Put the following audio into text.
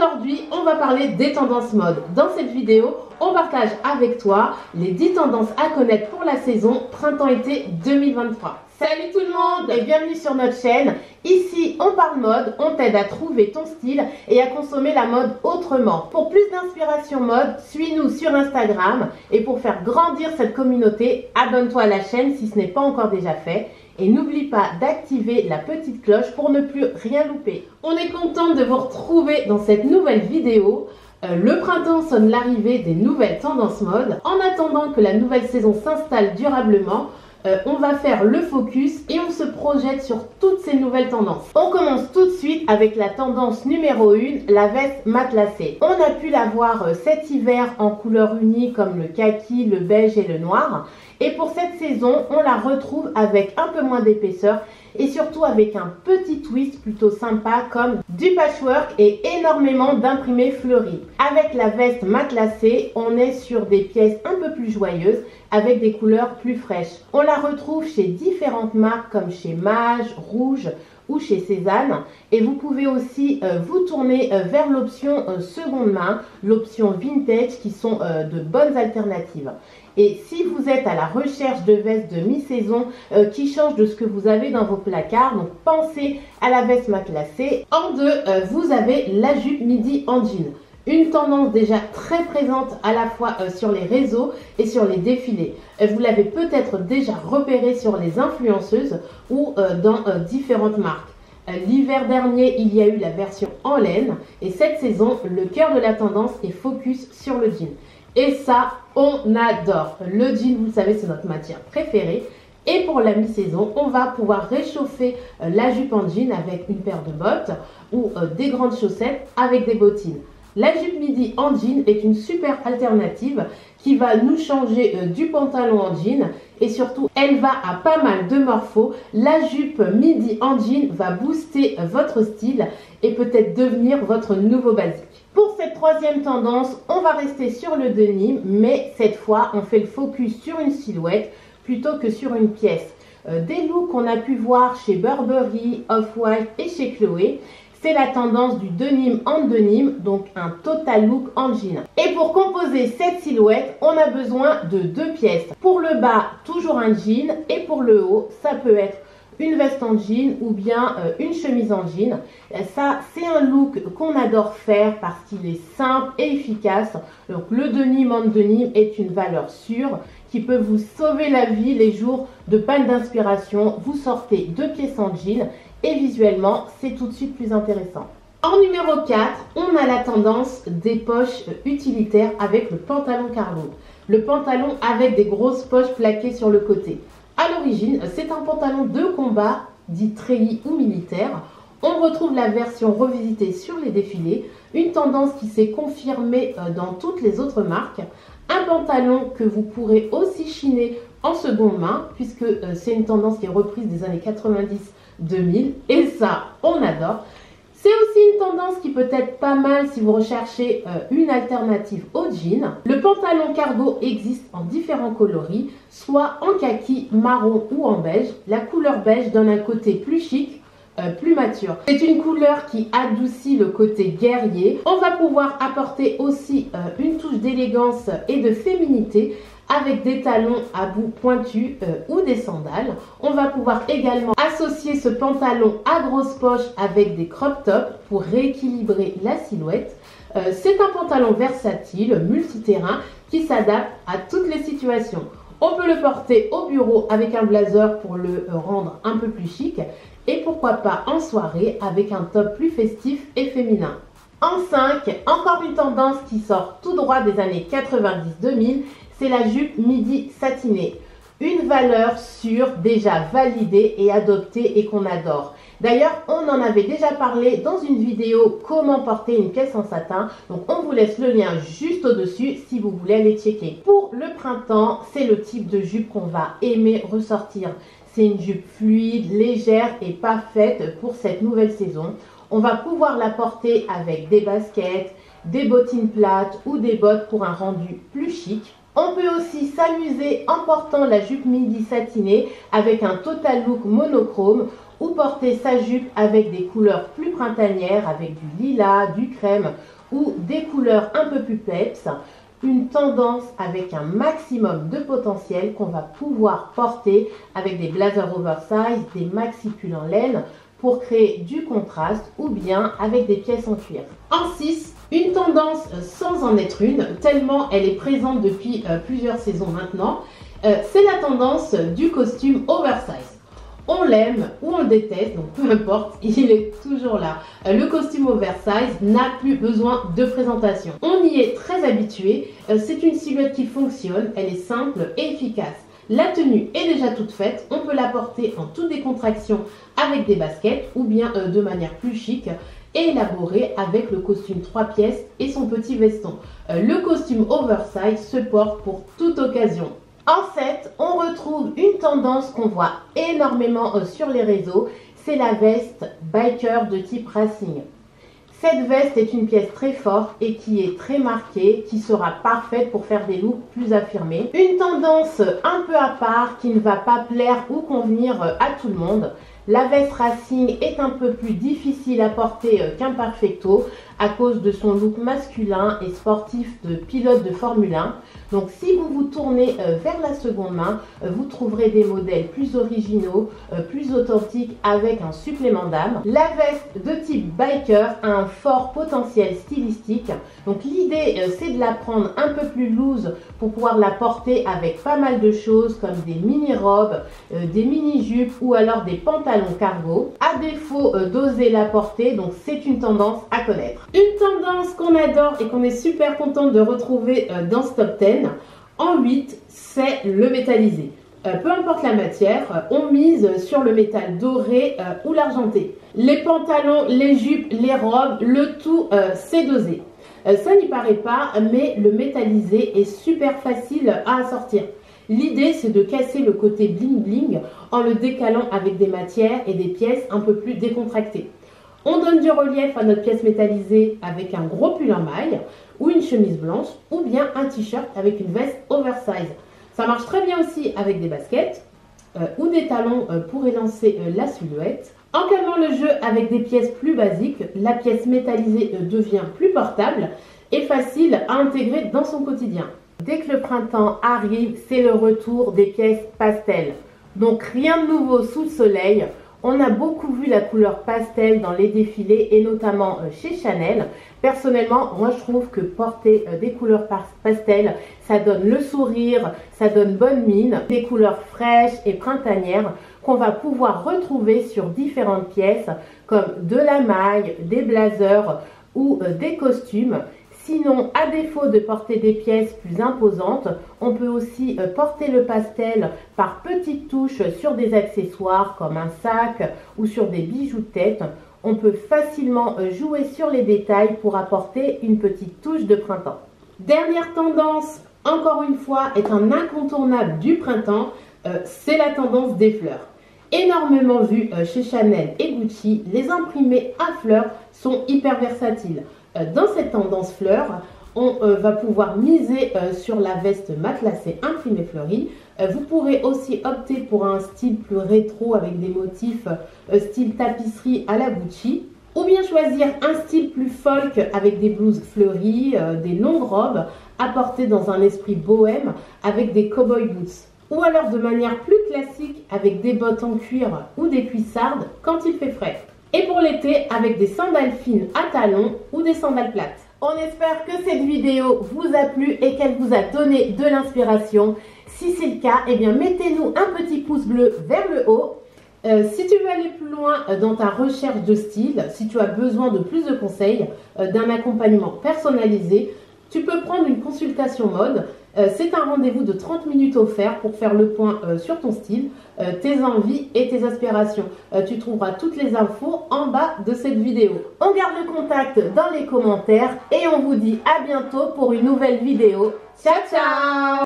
Aujourd'hui, on va parler des tendances mode. Dans cette vidéo, on partage avec toi les 10 tendances à connaître pour la saison printemps-été 2023. Salut tout le monde et bienvenue sur notre chaîne. Ici, on parle mode, on t'aide à trouver ton style et à consommer la mode autrement. Pour plus d'inspiration mode, suis-nous sur Instagram et pour faire grandir cette communauté, abonne-toi à la chaîne si ce n'est pas encore déjà fait. Et n'oublie pas d'activer la petite cloche pour ne plus rien louper. On est content de vous retrouver dans cette nouvelle vidéo. Le printemps sonne l'arrivée des nouvelles tendances mode. En attendant que la nouvelle saison s'installe durablement, on va faire le focus et on se projette sur toutes ces nouvelles tendances. On commence tout de suite avec la tendance numéro 1, la veste matelassée. On a pu la voir cet hiver en couleurs unies comme le kaki, le beige et le noir. Et pour cette saison, on la retrouve avec un peu moins d'épaisseur et surtout avec un petit twist plutôt sympa comme du patchwork et énormément d'imprimés fleuris. Avec la veste matelassée, on est sur des pièces un peu plus joyeuses avec des couleurs plus fraîches. On la retrouve chez différentes marques comme chez Mage, Rouge ou chez Cézanne. Et vous pouvez aussi vous tourner vers l'option seconde main, l'option vintage qui sont de bonnes alternatives. Et si vous êtes à la recherche de vestes de mi-saison qui changent de ce que vous avez dans vos placards, donc pensez à la veste matelassée. En deux, vous avez la jupe midi en jean. Une tendance déjà très présente à la fois sur les réseaux et sur les défilés. Vous l'avez peut-être déjà repéré sur les influenceuses ou dans différentes marques. L'hiver dernier, il y a eu la version en laine et cette saison, le cœur de la tendance est focus sur le jean. Et ça, on adore. Le jean, vous le savez, c'est notre matière préférée. Et pour la mi-saison, on va pouvoir réchauffer la jupe en jean avec une paire de bottes ou des grandes chaussettes avec des bottines. La jupe midi en jean est une super alternative qui va nous changer du pantalon en jean et surtout elle va à pas mal de morphos. La jupe midi en jean va booster votre style et peut-être devenir votre nouveau basique. Pour cette troisième tendance, on va rester sur le denim, mais cette fois on fait le focus sur une silhouette plutôt que sur une pièce. Des looks qu'on a pu voir chez Burberry, Off-White et chez Chloé. C'est la tendance du denim en denim, donc un total look en jean. Et pour composer cette silhouette, on a besoin de deux pièces. Pour le bas, toujours un jean, et pour le haut, ça peut être une veste en jean ou bien une chemise en jean. Ça, c'est un look qu'on adore faire parce qu'il est simple et efficace. Donc le denim en denim est une valeur sûre qui peut vous sauver la vie les jours de panne d'inspiration. Vous sortez deux pièces en jean et visuellement, c'est tout de suite plus intéressant. En numéro 4, on a la tendance des poches utilitaires avec le pantalon cargo. Le pantalon avec des grosses poches plaquées sur le côté. À l'origine, c'est un pantalon de combat, dit treillis ou militaire. On retrouve la version revisitée sur les défilés, une tendance qui s'est confirmée dans toutes les autres marques. Un pantalon que vous pourrez aussi chiner en seconde main, puisque c'est une tendance qui est reprise des années 90-2000, et ça, on adore. C'est aussi une tendance qui peut être pas mal si vous recherchez une alternative au jean. Le pantalon cargo existe en différents coloris, soit en kaki, marron ou en beige. La couleur beige donne un côté plus chic, plus mature. C'est une couleur qui adoucit le côté guerrier. On va pouvoir apporter aussi une touche d'élégance et de féminité avec des talons à bout pointus ou des sandales. On va pouvoir également associer ce pantalon à grosse poche avec des crop tops pour rééquilibrer la silhouette. C'est un pantalon versatile, multiterrain, qui s'adapte à toutes les situations. On peut le porter au bureau avec un blazer pour le rendre un peu plus chic et pourquoi pas en soirée avec un top plus festif et féminin. En 5, encore une tendance qui sort tout droit des années 90-2000, c'est la jupe midi satinée. Une valeur sûre, déjà validée et adoptée et qu'on adore. D'ailleurs, on en avait déjà parlé dans une vidéo comment porter une pièce en satin. Donc, on vous laisse le lien juste au-dessus si vous voulez aller checker. Pour le printemps, c'est le type de jupe qu'on va aimer ressortir. C'est une jupe fluide, légère et parfaite pour cette nouvelle saison. On va pouvoir la porter avec des baskets, des bottines plates ou des bottes pour un rendu plus chic. On peut aussi s'amuser en portant la jupe midi satinée avec un total look monochrome ou porter sa jupe avec des couleurs plus printanières avec du lilas, du crème ou des couleurs un peu plus peps. Une tendance avec un maximum de potentiel qu'on va pouvoir porter avec des blazers oversize, des maxi pulls en laine pour créer du contraste ou bien avec des pièces en cuir. En 6, une tendance sans en être une, tellement elle est présente depuis plusieurs saisons maintenant, c'est la tendance du costume oversize. On l'aime ou on le déteste, donc peu importe, il est toujours là. Le costume oversize n'a plus besoin de présentation. On y est très habitué, c'est une silhouette qui fonctionne, elle est simple et efficace. La tenue est déjà toute faite, on peut la porter en toute décontraction avec des baskets ou bien de manière plus chic et élaborée avec le costume 3 pièces et son petit veston. Le costume oversize se porte pour toute occasion. En 7, on retrouve une tendance qu'on voit énormément sur les réseaux, c'est la veste biker de type racing. Cette veste est une pièce très forte et qui est très marquée, qui sera parfaite pour faire des looks plus affirmés. Une tendance un peu à part qui ne va pas plaire ou convenir à tout le monde. La veste racing est un peu plus difficile à porter qu'un perfecto à cause de son look masculin et sportif de pilote de Formule 1. Donc si vous vous tournez vers la seconde main, vous trouverez des modèles plus originaux, plus authentiques avec un supplément d'âme. La veste de type biker a un fort potentiel stylistique. Donc l'idée c'est de la prendre un peu plus loose pour pouvoir la porter avec pas mal de choses comme des mini-robes, des mini-jupes ou alors des pantalons cargo. À défaut d'oser la porter, donc c'est une tendance à connaître. Une tendance qu'on adore et qu'on est super contente de retrouver dans ce top 10, en 8, c'est le métallisé. Peu importe la matière, on mise sur le métal doré ou l'argenté. Les pantalons, les jupes, les robes, le tout c'est dosé. Ça n'y paraît pas, mais le métallisé est super facile à assortir. L'idée, c'est de casser le côté bling bling en le décalant avec des matières et des pièces un peu plus décontractées. On donne du relief à notre pièce métallisée avec un gros pull en maille ou une chemise blanche ou bien un t-shirt avec une veste oversize. Ça marche très bien aussi avec des baskets ou des talons pour élancer la silhouette. En calmant le jeu avec des pièces plus basiques, la pièce métallisée devient plus portable et facile à intégrer dans son quotidien. Dès que le printemps arrive, c'est le retour des pièces pastel. Donc rien de nouveau sous le soleil. On a beaucoup vu la couleur pastel dans les défilés et notamment chez Chanel. Personnellement, moi je trouve que porter des couleurs pastel, ça donne le sourire, ça donne bonne mine. Des couleurs fraîches et printanières qu'on va pouvoir retrouver sur différentes pièces comme de la maille, des blazers ou des costumes. Sinon, à défaut de porter des pièces plus imposantes, on peut aussi porter le pastel par petites touches sur des accessoires comme un sac ou sur des bijoux de tête. On peut facilement jouer sur les détails pour apporter une petite touche de printemps. Dernière tendance, encore une fois, est un incontournable du printemps, c'est la tendance des fleurs. Énormément vu chez Chanel et Gucci, les imprimés à fleurs sont hyper versatiles. Dans cette tendance fleurs, on va pouvoir miser sur la veste matelassée imprimée fleurie. Vous pourrez aussi opter pour un style plus rétro avec des motifs style tapisserie à la Gucci. Ou bien choisir un style plus folk avec des blouses fleuries, des longues robes apportées dans un esprit bohème avec des cowboy boots. Ou alors de manière plus classique avec des bottes en cuir ou des cuissardes quand il fait frais. Et pour l'été, avec des sandales fines à talons ou des sandales plates. On espère que cette vidéo vous a plu et qu'elle vous a donné de l'inspiration. Si c'est le cas, eh bien mettez-nous un petit pouce bleu vers le haut. Si tu veux aller plus loin dans ta recherche de style, si tu as besoin de plus de conseils, d'un accompagnement personnalisé, tu peux prendre une consultation mode. C'est un rendez-vous de 30 minutes offert pour faire le point sur ton style, tes envies et tes aspirations. Tu trouveras toutes les infos en bas de cette vidéo. On garde le contact dans les commentaires et on vous dit à bientôt pour une nouvelle vidéo. Ciao ciao!